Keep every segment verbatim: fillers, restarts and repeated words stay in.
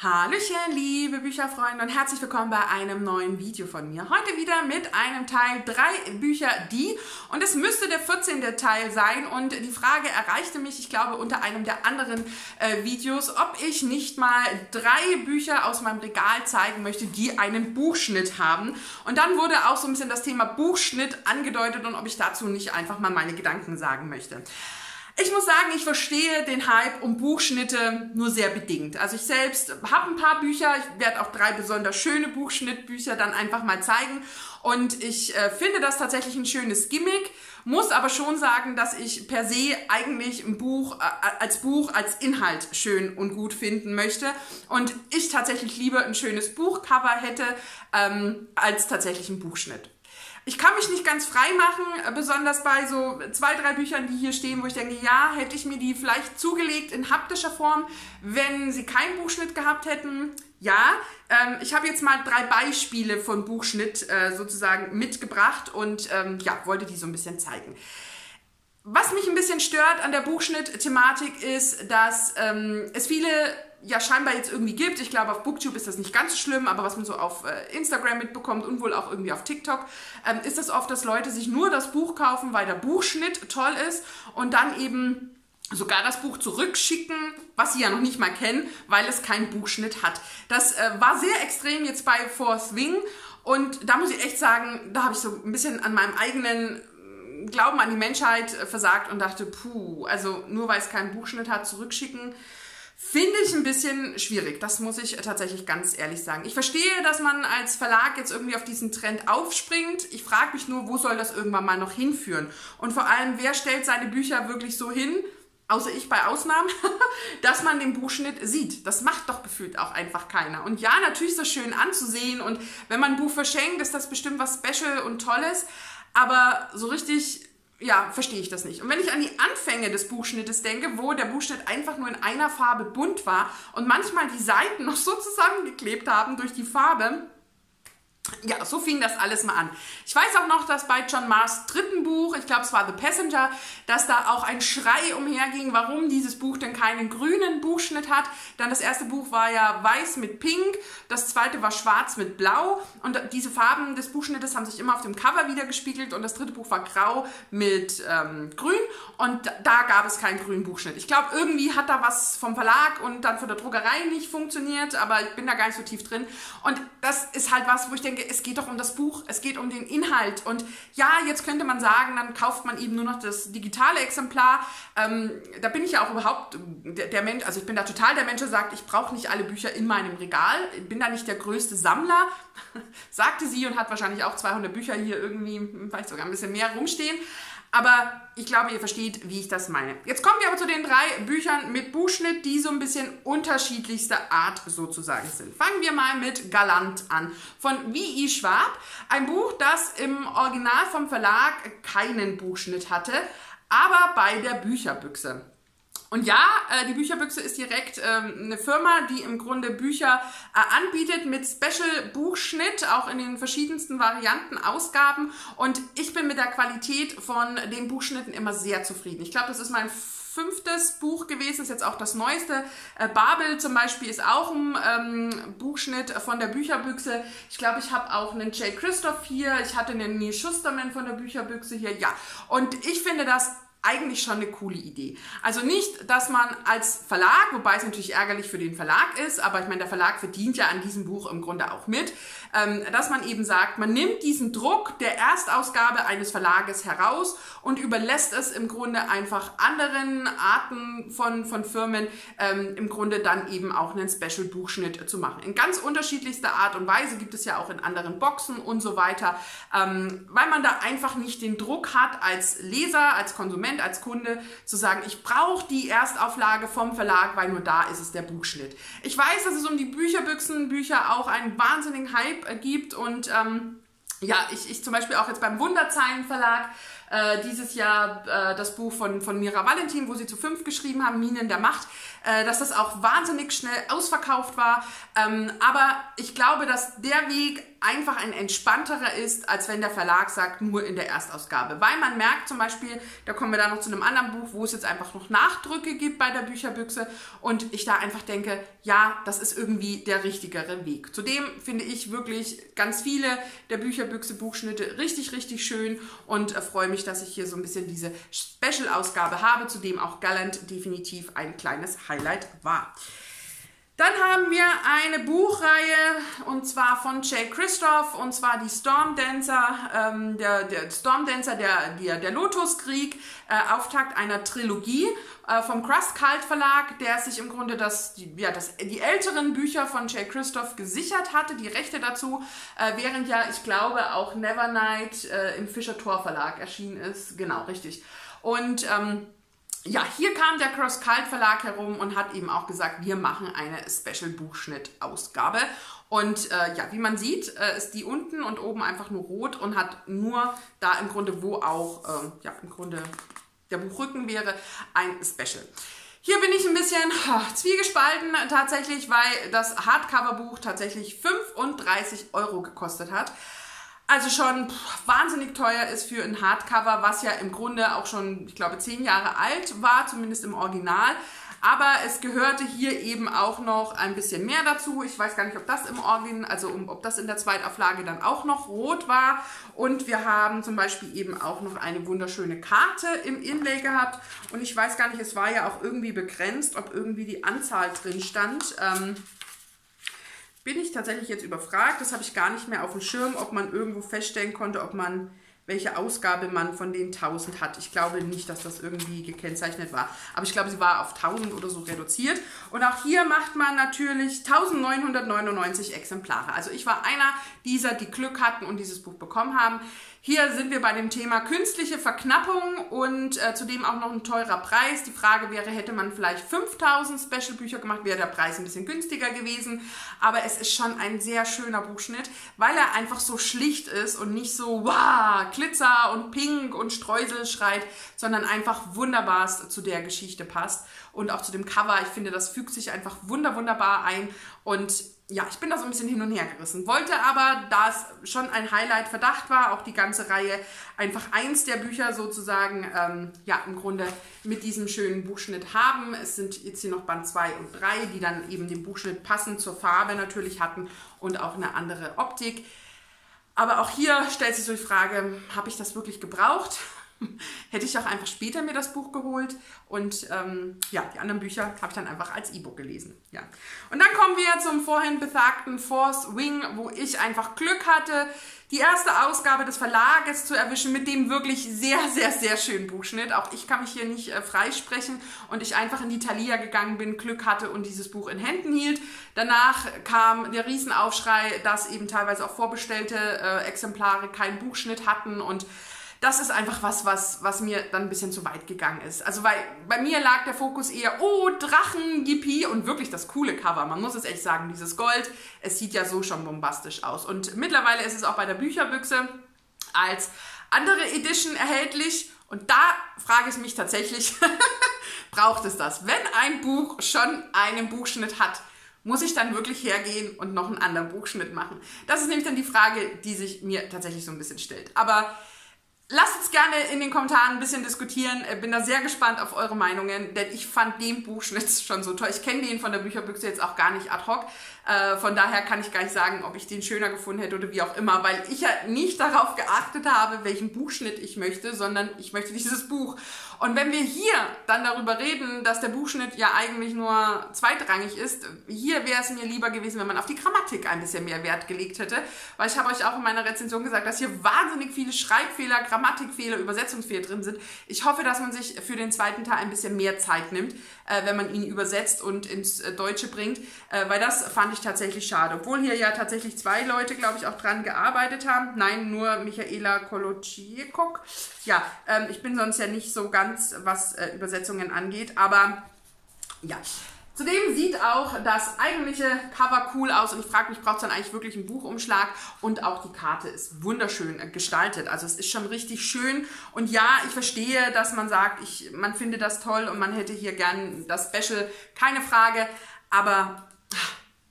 Hallöchen, liebe Bücherfreunde und herzlich willkommen bei einem neuen Video von mir. Heute wieder mit einem Teil drei Bücher, die, und es müsste der vierzehnte Teil sein, und die Frage erreichte mich, ich glaube, unter einem der anderen äh, Videos, ob ich nicht mal drei Bücher aus meinem Regal zeigen möchte, die einen Buchschnitt haben. Und dann wurde auch so ein bisschen das Thema Buchschnitt angedeutet und ob ich dazu nicht einfach mal meine Gedanken sagen möchte. Ich muss sagen, ich verstehe den Hype um Buchschnitte nur sehr bedingt. Also ich selbst habe ein paar Bücher, ich werde auch drei besonders schöne Buchschnittbücher dann einfach mal zeigen. Und ich äh, finde das tatsächlich ein schönes Gimmick, muss aber schon sagen, dass ich per se eigentlich ein Buch äh, als Buch, als Inhalt schön und gut finden möchte. Und ich tatsächlich lieber ein schönes Buchcover hätte, ähm, als tatsächlich ein Buchschnitt. Ich kann mich nicht ganz frei machen, besonders bei so zwei, drei Büchern, die hier stehen, wo ich denke, ja, hätte ich mir die vielleicht zugelegt in haptischer Form, wenn sie keinen Buchschnitt gehabt hätten. Ja, ähm, ich habe jetzt mal drei Beispiele von Buchschnitt äh, sozusagen mitgebracht und ähm, ja, wollte die so ein bisschen zeigen. Was mich ein bisschen stört an der Buchschnitt-Thematik ist, dass ähm, es viele ja scheinbar jetzt irgendwie gibt. Ich glaube, auf Booktube ist das nicht ganz so schlimm, aber was man so auf äh, Instagram mitbekommt und wohl auch irgendwie auf TikTok, ähm, ist das oft, dass Leute sich nur das Buch kaufen, weil der Buchschnitt toll ist und dann eben sogar das Buch zurückschicken, was sie ja noch nicht mal kennen, weil es keinen Buchschnitt hat. Das äh, war sehr extrem jetzt bei Fourth Wing und da muss ich echt sagen, da habe ich so ein bisschen an meinem eigenen Glauben an die Menschheit versagt und dachte, puh, also nur weil es keinen Buchschnitt hat, zurückschicken, finde ich ein bisschen schwierig. Das muss ich tatsächlich ganz ehrlich sagen. Ich verstehe, dass man als Verlag jetzt irgendwie auf diesen Trend aufspringt. Ich frage mich nur, wo soll das irgendwann mal noch hinführen? Und vor allem, wer stellt seine Bücher wirklich so hin, außer ich bei Ausnahmen, dass man den Buchschnitt sieht. Das macht doch gefühlt auch einfach keiner. Und ja, natürlich ist das schön anzusehen und wenn man ein Buch verschenkt, ist das bestimmt was Special und Tolles. Aber so richtig, ja, verstehe ich das nicht. Und wenn ich an die Anfänge des Buchschnittes denke, wo der Buchschnitt einfach nur in einer Farbe bunt war und manchmal die Seiten noch so zusammengeklebt haben durch die Farbe, ja, so fing das alles mal an. Ich weiß auch noch, dass bei John Marrs dritten Buch, ich glaube es war The Passenger, dass da auch ein Schrei umherging, warum dieses Buch denn keinen grünen Buchschnitt hat. Dann das erste Buch war ja weiß mit pink, das zweite war schwarz mit blau und diese Farben des Buchschnittes haben sich immer auf dem Cover wiedergespiegelt und das dritte Buch war grau mit ähm, grün und da gab es keinen grünen Buchschnitt. Ich glaube, irgendwie hat da was vom Verlag und dann von der Druckerei nicht funktioniert, aber ich bin da gar nicht so tief drin und das ist halt was, wo ich denke, es geht doch um das Buch, es geht um den Inhalt und ja, jetzt könnte man sagen, dann kauft man eben nur noch das digitale Exemplar. Ähm, da bin ich ja auch überhaupt der, der Mensch, also ich bin da total der Mensch, der sagt, ich brauche nicht alle Bücher in meinem Regal, ich bin da nicht der größte Sammler, sagte sie und hat wahrscheinlich auch zweihundert Bücher hier irgendwie, vielleicht sogar ein bisschen mehr rumstehen. Aber ich glaube, ihr versteht, wie ich das meine. Jetzt kommen wir aber zu den drei Büchern mit Buchschnitt, die so ein bisschen unterschiedlichster Art sozusagen sind. Fangen wir mal mit Galant an, von W I Schwab. Ein Buch, das im Original vom Verlag keinen Buchschnitt hatte, aber bei der Bücherbüchse. Und ja, äh, die Bücherbüchse ist direkt ähm, eine Firma, die im Grunde Bücher äh, anbietet mit Special-Buchschnitt, auch in den verschiedensten Varianten, Ausgaben. Und ich bin mit der Qualität von den Buchschnitten immer sehr zufrieden. Ich glaube, das ist mein fünftes Buch gewesen, ist jetzt auch das neueste. Äh, Babel zum Beispiel ist auch ein ähm, Buchschnitt von der Bücherbüchse. Ich glaube, ich habe auch einen Jay Christoph hier. Ich hatte einen Neil Schusterman von der Bücherbüchse hier. Ja, und ich finde das eigentlich schon eine coole Idee. Also nicht, dass man als Verlag, wobei es natürlich ärgerlich für den Verlag ist, aber ich meine, der Verlag verdient ja an diesem Buch im Grunde auch mit, ähm, dass man eben sagt, man nimmt diesen Druck der Erstausgabe eines Verlages heraus und überlässt es im Grunde einfach anderen Arten von, von Firmen, ähm, im Grunde dann eben auch einen Special-Buchschnitt zu machen. In ganz unterschiedlichster Art und Weise, gibt es ja auch in anderen Boxen und so weiter, ähm, weil man da einfach nicht den Druck hat als Leser, als Konsument, als Kunde zu sagen, ich brauche die Erstauflage vom Verlag, weil nur da ist es der Buchschnitt. Ich weiß, dass es um die Bücherbüchsenbücher auch einen wahnsinnigen Hype gibt und ähm, ja, ich, ich zum Beispiel auch jetzt beim Wunderzeilen Verlag äh, dieses Jahr äh, das Buch von, von Mira Valentin, wo sie zu fünf geschrieben haben, Minen der Macht, äh, dass das auch wahnsinnig schnell ausverkauft war. Ähm, aber ich glaube, dass der Weg einfach ein entspannterer ist, als wenn der Verlag sagt, nur in der Erstausgabe. Weil man merkt zum Beispiel, da kommen wir dann noch zu einem anderen Buch, wo es jetzt einfach noch Nachdrücke gibt bei der Bücherbüchse und ich da einfach denke, ja, das ist irgendwie der richtigere Weg. Zudem finde ich wirklich ganz viele der Bücherbüchse Buchschnitte richtig, richtig schön und äh, freue mich, dass ich hier so ein bisschen diese Special-Ausgabe habe, zudem auch Gallant definitiv ein kleines Highlight war. Dann haben wir eine Buchreihe und zwar von Jay Kristoff und zwar die Storm Dancer, ähm, der, der Storm Dancer, der, der, der Lotuskrieg, äh, Auftakt einer Trilogie äh, vom Crust Cult Verlag, der sich im Grunde das, die, ja, das, die älteren Bücher von Jay Kristoff gesichert hatte, die Rechte dazu, äh, während ja, ich glaube, auch Nevernight äh, im Fischer-Tor Verlag erschienen ist. Genau, richtig. Und ähm, ja, hier kam der Crust Cult Verlag herum und hat eben auch gesagt, wir machen eine Special-Buchschnitt-Ausgabe. Und äh, ja, wie man sieht, äh, ist die unten und oben einfach nur rot und hat nur da im Grunde, wo auch äh, ja, im Grunde der Buchrücken wäre, ein Special. Hier bin ich ein bisschen oh, zwiegespalten tatsächlich, weil das Hardcover-Buch tatsächlich fünfunddreißig Euro gekostet hat. Also schon pff, wahnsinnig teuer ist für ein Hardcover, was ja im Grunde auch schon, ich glaube, zehn Jahre alt war, zumindest im Original. Aber es gehörte hier eben auch noch ein bisschen mehr dazu. Ich weiß gar nicht, ob das im Original, also ob das in der Zweitauflage dann auch noch rot war. Und wir haben zum Beispiel eben auch noch eine wunderschöne Karte im Inlay gehabt. Und ich weiß gar nicht, es war ja auch irgendwie begrenzt, ob irgendwie die Anzahl drin stand. Ähm, Bin ich tatsächlich jetzt überfragt, das habe ich gar nicht mehr auf dem Schirm, ob man irgendwo feststellen konnte, ob man, welche Ausgabe man von den tausend hat. Ich glaube nicht, dass das irgendwie gekennzeichnet war, aber ich glaube, sie war auf tausend oder so reduziert. Und auch hier macht man natürlich eintausendneunhundertneunundneunzig Exemplare. Also ich war einer dieser, die Glück hatten und dieses Buch bekommen haben. Hier sind wir bei dem Thema künstliche Verknappung und äh, zudem auch noch ein teurer Preis. Die Frage wäre, hätte man vielleicht fünftausend Special-Bücher gemacht, wäre der Preis ein bisschen günstiger gewesen. Aber es ist schon ein sehr schöner Buchschnitt, weil er einfach so schlicht ist und nicht so wow, Glitzer und Pink und Streusel schreit, sondern einfach wunderbar zu der Geschichte passt. Und auch zu dem Cover, ich finde, das fügt sich einfach wunder, wunderbar ein und ja, ich bin da so ein bisschen hin und her gerissen. Wollte aber, da es schon ein Highlight-Verdacht war, auch die ganze Reihe, einfach eins der Bücher sozusagen, ähm, ja, im Grunde mit diesem schönen Buchschnitt haben. Es sind jetzt hier noch Band zwei und drei, die dann eben dem Buchschnitt passend zur Farbe natürlich hatten und auch eine andere Optik. Aber auch hier stellt sich so die Frage, habe ich das wirklich gebraucht? Hätte ich auch einfach später mir das Buch geholt und ähm, ja, die anderen Bücher habe ich dann einfach als E-Book gelesen. Ja. Und dann kommen wir zum vorhin besagten Fourth Wing, wo ich einfach Glück hatte, die erste Ausgabe des Verlages zu erwischen mit dem wirklich sehr, sehr, sehr schönen Buchschnitt. Auch ich kann mich hier nicht äh, freisprechen und ich einfach in die Thalia gegangen bin, Glück hatte und dieses Buch in Händen hielt. Danach kam der Riesenaufschrei, dass eben teilweise auch vorbestellte äh, Exemplare keinen Buchschnitt hatten und das ist einfach was, was, was mir dann ein bisschen zu weit gegangen ist. Also weil bei mir lag der Fokus eher, oh, Drachen, Yippie und wirklich das coole Cover. Man muss es echt sagen, dieses Gold, es sieht ja so schon bombastisch aus. Und mittlerweile ist es auch bei der Bücherbüchse als andere Edition erhältlich. Und da frage ich mich tatsächlich, braucht es das? Wenn ein Buch schon einen Buchschnitt hat, muss ich dann wirklich hergehen und noch einen anderen Buchschnitt machen? Das ist nämlich dann die Frage, die sich mir tatsächlich so ein bisschen stellt. Aber lasst uns gerne in den Kommentaren ein bisschen diskutieren. Ich bin da sehr gespannt auf eure Meinungen, denn ich fand den Buchschnitt schon so toll. Ich kenne den von der Bücherbüchse jetzt auch gar nicht ad hoc. Äh, von daher kann ich gar nicht sagen, ob ich den schöner gefunden hätte oder wie auch immer, weil ich ja nicht darauf geachtet habe, welchen Buchschnitt ich möchte, sondern ich möchte dieses Buch. Und wenn wir hier dann darüber reden, dass der Buchschnitt ja eigentlich nur zweitrangig ist, hier wäre es mir lieber gewesen, wenn man auf die Grammatik ein bisschen mehr Wert gelegt hätte, weil ich habe euch auch in meiner Rezension gesagt, dass hier wahnsinnig viele Schreibfehler, Grammatikfehler, Übersetzungsfehler drin sind. Ich hoffe, dass man sich für den zweiten Teil ein bisschen mehr Zeit nimmt, äh, wenn man ihn übersetzt und ins äh, Deutsche bringt, äh, weil das fand ich tatsächlich schade. Obwohl hier ja tatsächlich zwei Leute, glaube ich, auch dran gearbeitet haben. Nein, nur Michaela Kolodziejczuk. Ja, ähm, ich bin sonst ja nicht so ganz, was äh, Übersetzungen angeht, aber ja. Zudem sieht auch das eigentliche Cover cool aus und ich frage mich, braucht es dann eigentlich wirklich einen Buchumschlag? Und auch die Karte ist wunderschön äh, gestaltet, also es ist schon richtig schön und ja, ich verstehe, dass man sagt, ich, man findet das toll und man hätte hier gern das Special, keine Frage, aber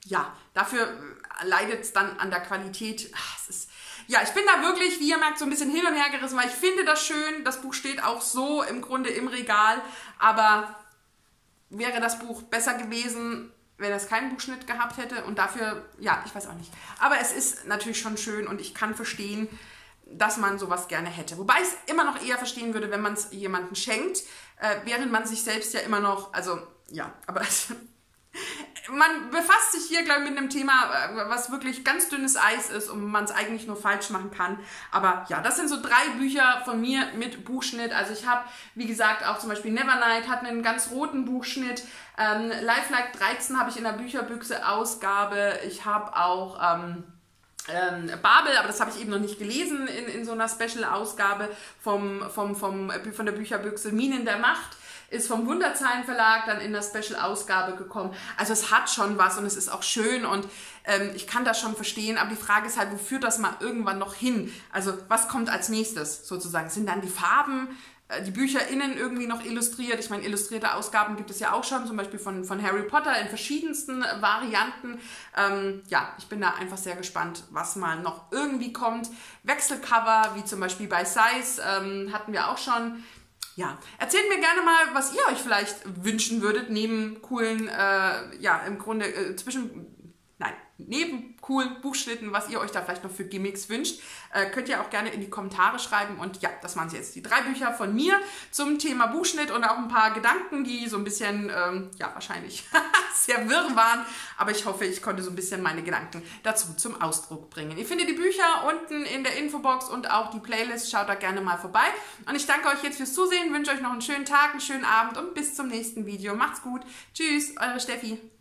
ja, dafür leidet es dann an der Qualität. Ach, es ist, ja, ich bin da wirklich, wie ihr merkt, so ein bisschen hin und her gerissen, weil ich finde das schön. Das Buch steht auch so im Grunde im Regal, aber wäre das Buch besser gewesen, wenn es keinen Buchschnitt gehabt hätte, und dafür, ja, ich weiß auch nicht. Aber es ist natürlich schon schön und ich kann verstehen, dass man sowas gerne hätte. Wobei ich es immer noch eher verstehen würde, wenn man es jemandem schenkt, äh, während man sich selbst ja immer noch, also ja, aber man befasst sich hier, glaube ich, mit einem Thema, was wirklich ganz dünnes Eis ist und man es eigentlich nur falsch machen kann. Aber ja, das sind so drei Bücher von mir mit Buchschnitt. Also ich habe, wie gesagt, auch zum Beispiel Nevernight hat einen ganz roten Buchschnitt. Ähm, Lifelike dreizehn habe ich in der Bücherbüchse Ausgabe. Ich habe auch ähm, ähm, Babel, aber das habe ich eben noch nicht gelesen in, in so einer Special-Ausgabe vom, vom, vom, von der Bücherbüchse. Minen der Macht ist vom Wunderzeilen Verlag dann in der Special-Ausgabe gekommen. Also es hat schon was und es ist auch schön und ähm, ich kann das schon verstehen, aber die Frage ist halt, wo führt das mal irgendwann noch hin? Also was kommt als nächstes sozusagen? Sind dann die Farben, äh, die Bücher innen irgendwie noch illustriert? Ich meine, illustrierte Ausgaben gibt es ja auch schon, zum Beispiel von, von Harry Potter in verschiedensten Varianten. Ähm, ja, ich bin da einfach sehr gespannt, was mal noch irgendwie kommt. Wechselcover, wie zum Beispiel bei Size, ähm, hatten wir auch schon. Ja, erzählt mir gerne mal, was ihr euch vielleicht wünschen würdet, neben coolen, äh, ja, im Grunde äh, zwischen, nein, neben coolen Buchschnitten, was ihr euch da vielleicht noch für Gimmicks wünscht. Äh, könnt ihr auch gerne in die Kommentare schreiben. Und ja, das waren jetzt die drei Bücher von mir zum Thema Buchschnitt und auch ein paar Gedanken, die so ein bisschen, ähm, ja, wahrscheinlich sehr wirr waren. Aber ich hoffe, ich konnte so ein bisschen meine Gedanken dazu zum Ausdruck bringen. Ihr findet die Bücher unten in der Infobox und auch die Playlist. Schaut da gerne mal vorbei. Und ich danke euch jetzt fürs Zusehen, wünsche euch noch einen schönen Tag, einen schönen Abend und bis zum nächsten Video. Macht's gut. Tschüss, eure Steffi.